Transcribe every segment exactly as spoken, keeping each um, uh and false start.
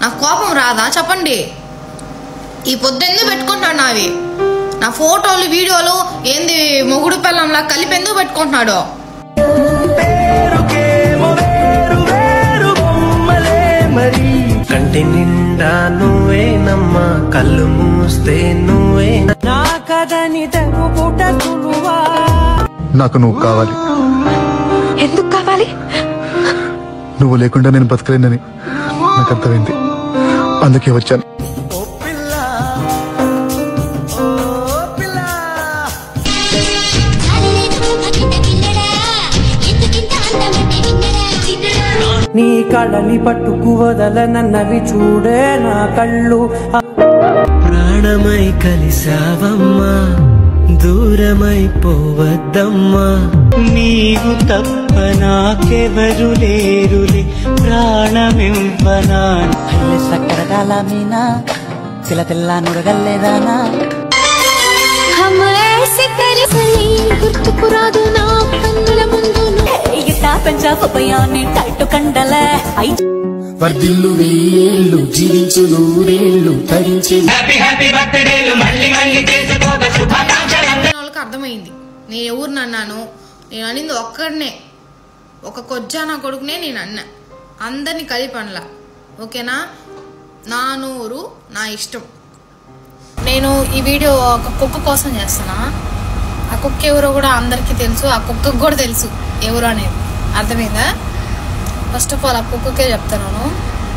నాకు కోపం రాదా చెప్పండి? ఈ పొద్దు ఎందుకు పెట్టుకుంటున్నాడు నావి? నా ఫోటోలు వీడియోలు ఏంది మొగుడు పిల్లంలా కలిపి ఎందుకు పెట్టుకుంటున్నాడు? కంటి నిండా నువ్వేనమ్మా, కళ్ళు మూస్తే నువ్వే నా కదని తెలుపుటకులువా. నాకు నువ్వు కావాలి. ఎందుకు కావాలి? నువ్వు లేకుండా నేను బతకలేనని నాకు అర్థమైంది, అందుకే వచ్చాను. నీ కళని పట్టుకు వదలనన్నవి చూడే నా కళ్ళు. ప్రాణమై కలిసావమ్మా, దూరమైపోవద్దమ్మా. నీవు తప్ప నాకెవరు లేరులే, ప్రాణమివ్వనా. సక్కరగాల మీనా తిల తెల్ల నురగల్లేదానా. గుర్తుకు రాదు నా కన్నుల ముందు వర్ధిల్లు వెయ్యేళ్ళు, జీవించు నూరేళ్ళు, తరించే వాళ్ళకి అర్థమైంది నేను ఎవరిని అన్నాను. నేను అనింది ఒక్కడనే, ఒక కొజ్జా నా కొడుకునే నేను అన్నా, అందరినీ కలిపి అనలా. ఓకేనా? నా నూరు నా ఇష్టం. నేను ఈ వీడియో ఒక కుక్క కోసం చేస్తున్నా. ఆ కుక్క ఎవరో కూడా అందరికీ తెలుసు, ఆ కుక్కకు కూడా తెలుసు ఎవరు అనేది. అర్థమైందా? ఫస్ట్ ఆఫ్ ఆల్ ఆ కుక్కకే చెప్తున్నాను.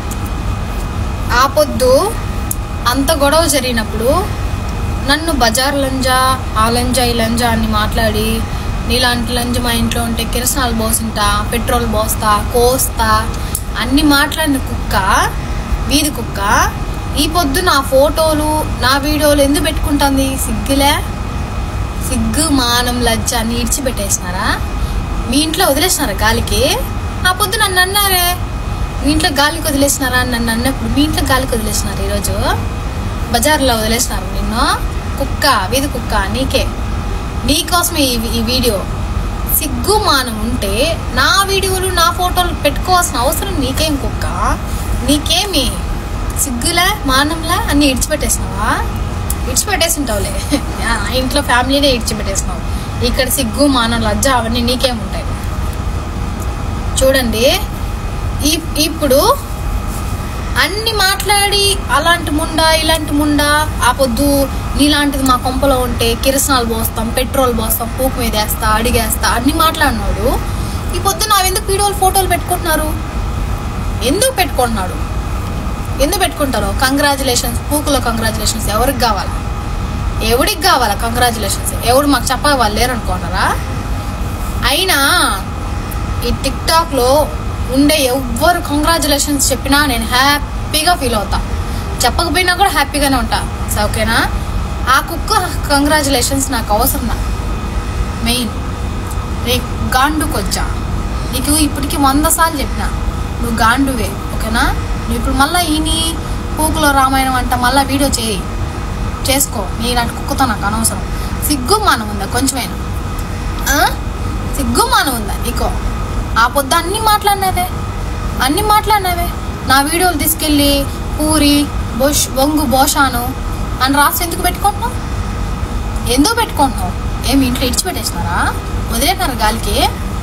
ఆ పొద్దు అంత గొడవ జరిగినప్పుడు నన్ను బజార్ లంజా, ఆ లంజా, ఈ లంజా అని మాట్లాడి, నీలాంటి లంజ మా ఇంట్లో ఉంటే కిరసనాలు పోసింటా, పెట్రోల్ పోస్తా, కోస్తా అన్ని మాట్లాడిన కుక్క, వీధి కుక్క, ఈ పొద్దు నా ఫోటోలు నా వీడియోలు ఎందుకు పెట్టుకుంటుంది? సిగ్గులే? సిగ్గు మానం లజ్జ అని ఇడిచిపెట్టేసినారా? మీ ఇంట్లో వదిలేసినారా గాలికి? ఆ పొద్దు నన్ను అన్నారే, మీ ఇంట్లో గాలికి వదిలేసినారా అని నన్ను అన్నప్పుడు మీ ఇంట్లో గాలికి వదిలేసినారు. ఈరోజు బజార్లో వదిలేసినారు నిన్ను. కుక్క, వీధి కుక్క, నీకే, నీకోసమే ఈ వీడియో. సిగ్గు మానం ఉంటే నా వీడియోలు నా ఫోటోలు పెట్టుకోవాల్సిన అవసరం నీకేం కుక్క? నీకేమి సిగ్గులే మానంలే అన్ని ఇడిచిపెట్టేసినావా? ఇడిచిపెట్టేసి ఉంటావులే, ఇంట్లో ఫ్యామిలీనే ఇడిచిపెట్టేసినావు. ఇక్కడ సిగ్గు మానం లజ్జ అవన్నీ నీకేముంటాయి? చూడండి, ఇప్పుడు అన్ని మాట్లాడి అలాంటి ముండా ఇలాంటి ముండా, ఆ పొద్దు నీలాంటిది మా కొంపలో ఉంటే కిరసనాలు పోస్తాం, పెట్రోల్ పోస్తాం, పూకు మీద వేస్తా, అడిగేస్తా అన్ని మాట్లాడినాడు. ఈ పొద్దు నావెందుకు వీడియోలు ఫోటోలు పెట్టుకుంటున్నారు? ఎందుకు పెట్టుకుంటున్నాడు? ఎందుకు పెట్టుకుంటారు? కంగ్రాచులేషన్స్, పూకులో కంగ్రాచులేషన్స్ ఎవరికి కావాలా? ఎవడికి కావాలా కంగ్రాచులేషన్స్? ఎవడు మాకు చెప్పగా వాళ్ళు లేరనుకుంటారా? అయినా ఈ టిక్ టాక్లో ఉండే ఎవ్వరు కంగ్రాచులేషన్స్ చెప్పినా నేను హ్యాపీగా ఫీల్ అవుతా, చెప్పకపోయినా కూడా హ్యాపీగానే ఉంటా. సో ఓకేనా? ఆ కుక్క కంగ్రాచులేషన్స్ నాకు అవసరం. మెయిన్ రేపు గాండుకొచ్చా, నీకు ఇప్పటికి వంద సార్లు చెప్పిన నువ్వు గాండువే. ఓకేనా? నువ్వు ఇప్పుడు మళ్ళీ ఈని పూకులో రామాయణం అంట మళ్ళీ వీడియో చేయి, చేసుకో. నీలాంటి కుక్కతో నాకు అనవసరం. సిగ్గు మానం ఉందా కొంచెమైనా? సిగ్గు మానం ఉందా నీకో? ఆ పొద్దు అన్నీ మాట్లాడినావే, అన్నీ మాట్లాడినావే. నా వీడియోలు తీసుకెళ్ళి పూరి బొష్ బొంగు బోషాను అని రాసి ఎందుకు పెట్టుకుంటున్నావు? ఎందుకు పెట్టుకుంటున్నావు? ఏమి ఇంట్లో ఇడిచిపెట్టేసినారా? వదిలేనారు గాలికి?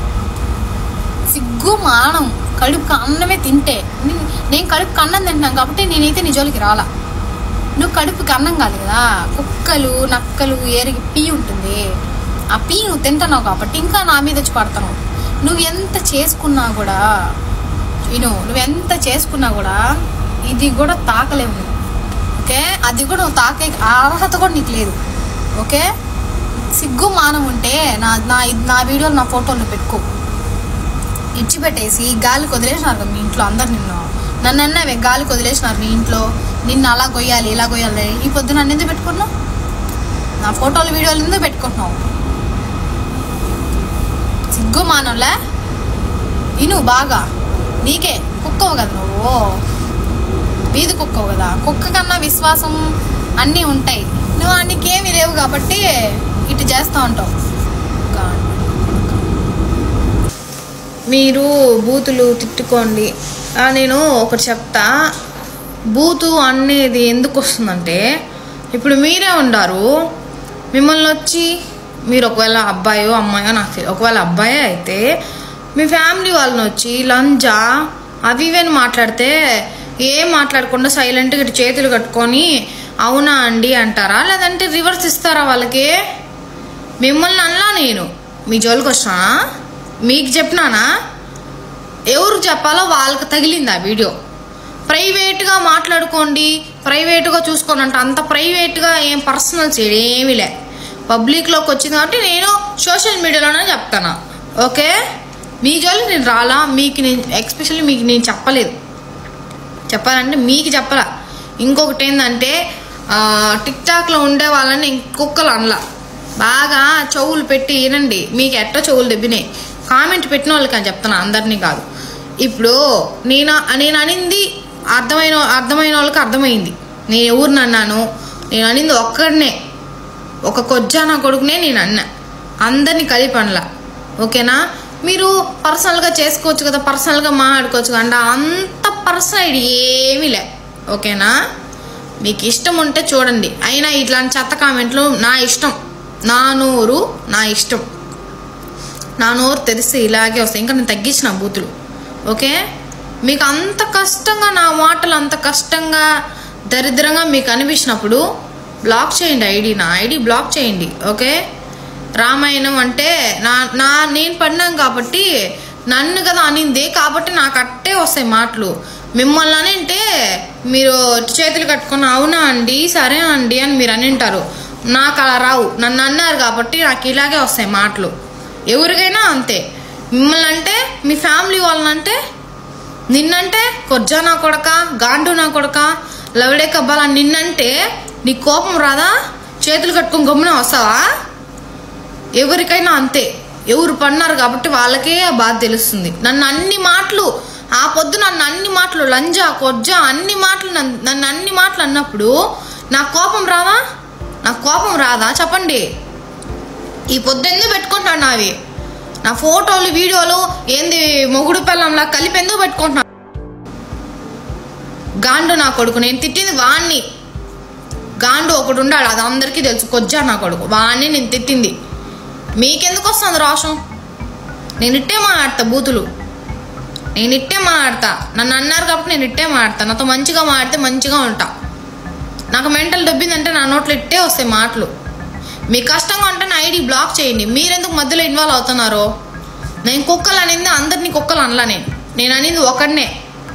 సిగ్గు మానం. కడుపుకి అన్నమే తింటే, నేను కడుపుకి అన్నం తింటున్నాను కాబట్టి నేనైతే నీ జోలికి రాలా. నువ్వు కడుపుకి అన్నం కాదు కదా, కుక్కలు నక్కలు ఏరికి పీ ఉంటుంది, ఆ పీ నువ్వు తింటున్నావు కాబట్టి ఇంకా నా మీద వచ్చి పడుతున్నావు. నువ్వు ఎంత చేసుకున్నా కూడా, విను, నువ్వు ఎంత చేసుకున్నా కూడా ఇది కూడా తాకలేవు. ఓకే? అది కూడా నువ్వు తాకే అర్హత కూడా నీకు లేదు. ఓకే? సిగ్గు మానం ఉంటే నా నా వీడియోలు నా ఫోటోలు పెట్టుకో. ఇచ్చిపెట్టేసి గాలికి వదిలేసినారు కదా మీ ఇంట్లో అందరు. నిన్ను నన్ను అన్నావే గాలికి వదిలేసినారు మీ ఇంట్లో, నిన్ను అలా కొయ్యాలి ఇలా కొయ్యాలి. ఈ పొద్దు నన్ను ఎందుకు పెట్టుకుంటున్నావు? నా ఫోటోలు వీడియోలు ఎందుకు పెట్టుకుంటున్నావు? సిగ్గు మానవులే. ఇను బాగా, నీకే కుక్కవు కదా నువ్వు, వీధి కుక్కవు కదా. కుక్క కన్నా విశ్వాసం అన్నీ ఉంటాయి. నువ్వు నీకేమీ లేవు కాబట్టి ఇటు చేస్తూ ఉంటావు. మీరు బూతులు తిట్టుకోండి. నేను ఒకటి చెప్తా, బూతు అనేది ఎందుకు వస్తుందంటే, ఇప్పుడు మీరే ఉండారు, మిమ్మల్ని వచ్చి మీరు ఒకవేళ అబ్బాయో అమ్మాయో నాకు తెలియదు, ఒకవేళ అబ్బాయే అయితే మీ ఫ్యామిలీ వాళ్ళని వచ్చి లంజా అవి ఇవని మాట్లాడితే ఏం మాట్లాడకుండా సైలెంట్గా ఇటు చేతులు కట్టుకొని అవునా అండి అంటారా, లేదంటే రివర్స్ ఇస్తారా వాళ్ళకి? మిమ్మల్ని అనలా నేను, మీ జోలికి వచ్చినా మీకు చెప్పినానా? ఎవరు చెప్పాలో వాళ్ళకి తగిలింది ఆ వీడియో. ప్రైవేట్గా మాట్లాడుకోండి, ప్రైవేట్గా చూసుకోండి అంటే అంత ప్రైవేట్గా ఏం పర్సనల్స్ ఏమీ లే, పబ్లిక్లోకి వచ్చింది కాబట్టి నేను సోషల్ మీడియాలోనే చెప్తాను. ఓకే, మీ జోలికి నేను రాలా, మీకు నేను ఎక్స్పెషల్లీ మీకు నేను చెప్పలేదు, చెప్పాలంటే మీకు చెప్పరా. ఇంకొకటి ఏంటంటే టిక్టాక్లో ఉండే వాళ్ళని ఇంకొకరు అనలా, బాగా చెవులు పెట్టి వినండి, మీకు ఎట్టో చెవులు దెబ్బినాయి. కామెంట్ పెట్టిన వాళ్ళకి అని చెప్తాను, అందరినీ కాదు. ఇప్పుడు నేను నేను అనింది అర్థమైన అర్థమైన వాళ్ళకి అర్థమైంది, నేను ఎవరిని అన్నాను, నేను అనింది ఒక్కడనే, ఒక కొజ్జానా కొడుకునే నేను అన్నా, అందరినీ కలిపి అనలా. ఓకేనా, మీరు పర్సనల్గా చేసుకోవచ్చు కదా, పర్సనల్గా మాట్లాడుకోవచ్చు కదా, అంత పర్సనల్ ఏమీ లే. ఓకేనా, మీకు ఇష్టం ఉంటే చూడండి, అయినా ఇట్లాంటి చెత్త కామెంట్లు నా ఇష్టం, నా నోరు నా ఇష్టం, నా నోరు తెరిస్తే ఇలాగే వస్తాయి. ఇంకా నేను తగ్గించిన బూతులు. ఓకే, మీకు అంత కష్టంగా నా మాటలు అంత కష్టంగా దరిద్రంగా మీకు అనిపించినప్పుడు బ్లాక్ చేయండి ఐడి, నా ఐడి బ్లాక్ చేయండి. ఓకే, రామాయణం అంటే నా నా నేను పడినాను కాబట్టి నన్ను కదా అనింది కాబట్టి నాకు అట్టే వస్తాయి మాటలు. మిమ్మల్ని అని అంటే మీరు చేతులు కట్టుకొని అవునా అండి సరే అండి అని మీరు అని అంటారు, నాకు అలా రావు. నన్ను అన్నారు కాబట్టి నాకు ఇలాగే వస్తాయి మాటలు. ఎవరికైనా అంతే, మిమ్మల్ని అంటే మీ ఫ్యామిలీ వాళ్ళని అంటే, నిన్నంటే కొజ్జా నా కొడక, గాండు నా కొడక, లవడే కబ్బాలా నిన్నంటే నీ కోపం రాదా? చేతులు కట్టుకొని గమ్మున వస్తావా? ఎవరికైనా అంతే, ఎవరు పడినారు కాబట్టి వాళ్ళకే ఆ బాధ తెలుస్తుంది. నన్ను అన్ని మాటలు ఆ పొద్దు నన్ను అన్ని మాటలు లంజా కొజ్జా అన్ని మాటలు నన్ను అన్ని మాటలు అన్నప్పుడు నా కోపం రాదా? నా కోపం రాదా చెప్పండి? ఈ పొద్దు ఎందుకు పెట్టుకుంటున్నాను నావి నా ఫోటోలు వీడియోలు ఏంది మొగుడు పిల్లంలా కలిపి ఎందుకు పెట్టుకుంటున్నాను? గాండు నా కొడుకు, నేను తిట్టింది వాణ్ణి. గాండు ఒకడు ఉండాడు, అది అందరికీ తెలుసు, కొజ్జా నా కొడుకు, వాణ్ణి నేను తిట్టింది. మీకెందుకు వస్తుంది రోషం? నేను ఇట్టే మాట్లాడతా బూతులు, నేను ఇట్టే మాట్లాడతా. నన్ను అన్నారు కాబట్టి నేను ఇట్టే మాట్లాడతా. నాతో మంచిగా మాట్లాడితే మంచిగా ఉంటా. నాకు మెంటల్ దొబ్బిందంటే నా నోట్లో ఇట్టే వస్తాయి మాటలు. మీకు కష్టంగా ఉంటే నా ఐడి బ్లాక్ చేయండి. మీరెందుకు మధ్యలో ఇన్వాల్వ్ అవుతున్నారో? నేను కుక్కలు అనింది అందరినీ కుక్కలు అనలా, నేను నేను అనేది ఒకడనే,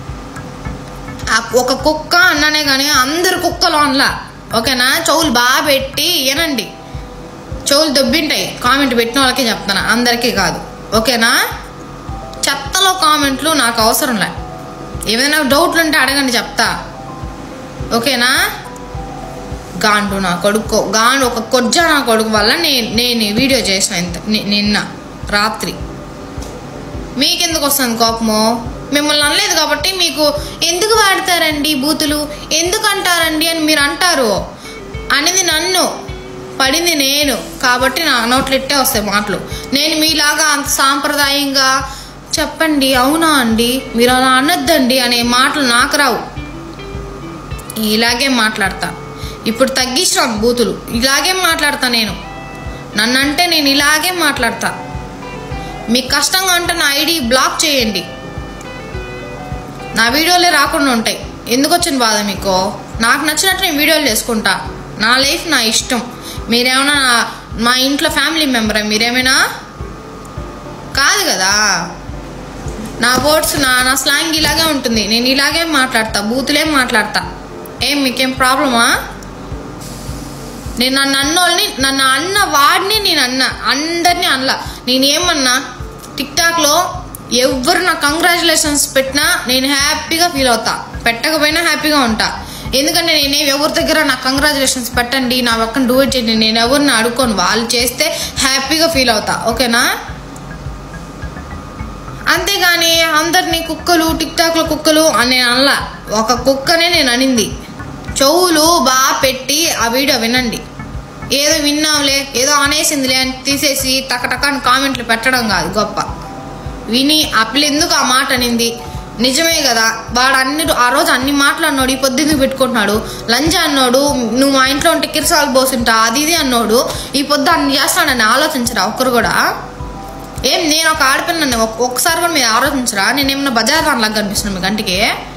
ఒక కుక్క అన్నానే కానీ అందరు కుక్కలు అనలా. ఓకేనా, చెవులు బాగా పెట్టి వినండి, చెవులు దొబ్బింటాయి. కామెంట్ పెట్టిన వాళ్ళకే చెప్తాను, అందరికీ కాదు. ఓకేనా, చెత్తలో కామెంట్లు నాకు అవసరంలే. ఏమైనా డౌట్లు ఉంటే అడగండి, చెప్తా. ఓకేనా, గాండు నా కొడుకు, గాండు ఒక కొజ్జా నా కొడుకు వల్ల నేను నేను వీడియో చేసిన ఇంత నిన్న రాత్రి. మీకెందుకు వస్తుంది కోపము? మిమ్మల్ని అనలేదు కాబట్టి మీకు ఎందుకు వాడతారండి బూతులు, ఎందుకు అంటారండి అని మీరు అంటారు. అనేది నన్ను, పడింది నేను కాబట్టి నా నోట్లు ఇట్టే వస్తాయి మాటలు. నేను మీలాగా అంత సాంప్రదాయంగా చెప్పండి అవునా అండి మీరు అలా అనొద్దండి అనే మాటలు నాకు రావు. ఇలాగే మాట్లాడతా. ఇప్పుడు తగ్గించిన బూతులు ఇలాగే మాట్లాడతా. నేను నన్నంటే నేను ఇలాగే మాట్లాడతా. మీకు కష్టంగా అంటే నా ఐడి బ్లాక్ చేయండి, నా వీడియోలే రాకుండా ఉంటాయి. ఎందుకు వచ్చిన బాధ మీకు? నాకు నచ్చినట్టు నేను వీడియోలు చేసుకుంటా, నా లైఫ్ నా ఇష్టం. మీరేమైనా మా ఇంట్లో ఫ్యామిలీ మెంబరా? మీరేమైనా కాదు కదా. నా వర్డ్స్ నా నా స్లాంగ్ ఇలాగే ఉంటుంది, నేను ఇలాగే మాట్లాడతా, బూతులేం మాట్లాడతా. ఏం మీకేం ప్రాబ్లమా? నేను నన్ను అన్నోళ్ళని నన్ను అన్న వాడిని నేను అన్న అందరినీ అనలా. నేనేమన్నా టిక్టాక్లో ఎవరు నా కంగ్రాచులేషన్స్ పెట్టినా నేను హ్యాపీగా ఫీల్ అవుతా, పెట్టకపోయినా హ్యాపీగా ఉంటా. ఎందుకంటే నేను ఎవరి దగ్గర నాకు కంగ్రాచులేషన్స్ పెట్టండి, నా పక్కన డూ ఇట్ చేయండి, నేను ఎవరిని అడుక్కోను. వాళ్ళు చేస్తే హ్యాపీగా ఫీల్ అవుతా. ఓకేనా, అంతేగాని అందరినీ కుక్కలు టిక్టాక్లో కుక్కలు అని నేను అనలా. ఒక కుక్కనే నేను అనింది. చెవులు బాగా పెట్టి ఆ వీడియో వినండి. ఏదో విన్నాంలే ఏదో అనేసిందిలే అని తీసేసి టకటక కామెంట్లు పెట్టడం కాదు గొప్ప. విని ఆ పిల్ల ఎందుకు ఆ మాట అనింది, నిజమే కదా, వాడు అన్ని ఆ రోజు అన్ని మాటలు అన్నాడు, ఈ పొద్దున్న పెట్టుకుంటున్నాడు. లంచ్ అన్నాడు, నువ్వు మా ఇంట్లో ఉంటే కిరసాలు పోసింటా అది ఇది అన్నాడు, ఈ పొద్దు అన్ని చేస్తాడని ఆలోచించరా ఒక్కరు కూడా? ఏం నేను ఒక ఆడపిల్లని ఒక్కసారి కూడా మీరు ఆలోచించరా? నేనేమన్నా బజార్ దానిలాగా కనిపిస్తున్నాను మీ గంటికి?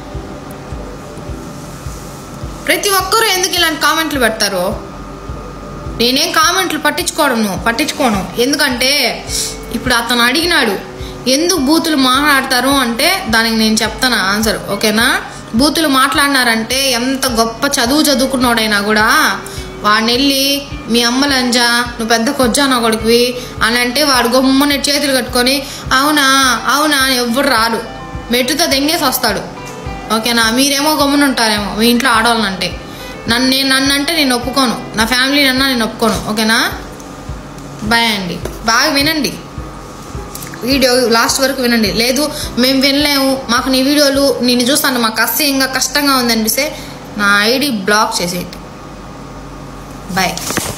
ప్రతి ఒక్కరూ ఎందుకు ఇలాంటి కామెంట్లు పెడతారు? నేనేం కామెంట్లు పట్టించుకోవడం పట్టించుకోను ఎందుకంటే ఇప్పుడు అతను అడిగినాడు ఎందుకు బూతులు మాట్లాడతారు అంటే దానికి నేను చెప్తాను ఆన్సర్, ఓకేనా? బూతులు మాట్లాడినారంటే ఎంత గొప్ప చదువు చదువుకున్నాడైనా కూడా వాడిని వెళ్ళి మీ అమ్మ లంజా, నువ్వు పెద్ద కొజ్జానా కొడుకువి అని అంటే వాడు గమ్మున చేతులు కట్టుకొని అవునా అవునా అని ఎవ్వరు రాడు, మెట్టుతో దెంగేసి వస్తాడు, ఓకేనా? మీరేమో గమ్మున ఉంటారేమో మీ ఇంట్లో ఆడవాళ్ళనంటే. నన్ను నేను నన్ను అంటే నేను ఒప్పుకోను, నా ఫ్యామిలీ అన్నా నేను ఒప్పుకోను, ఓకేనా? బాయ్ అండి. బాగా వినండి, వీడియో లాస్ట్ వరకు వినండి. లేదు మేము వినలేము, మాకు నీ వీడియోలు నేను చూస్తాను మాకు అసహ్యంగా కష్టంగా ఉంది అనిపిస్తే నా ఐడి బ్లాక్ చేసేయండి. బాయ్.